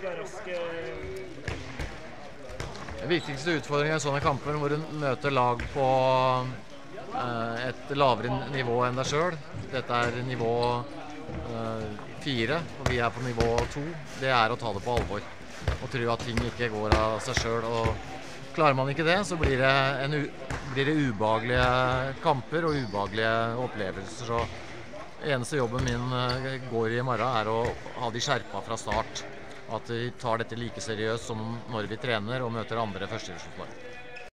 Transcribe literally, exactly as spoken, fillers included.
skal raske... Den viktigste utfordringen i sånne kamper hvor du møter lag på eh, et lavere nivå enn deg selv. Dette er nivå eh, fire, og vi er på nivå to. Det er å ta det på alvor og tro at ting ikke går av seg selv. Og klarer man ikke det, så blir det, en u blir det ubehagelige kamper og ubehagelige opplevelser. Så eneste jobben min går i morgen er å ha de skjerpa fra start. At vi tar dette like seriøst som når vi trener og møter andre førstedivisjonslag.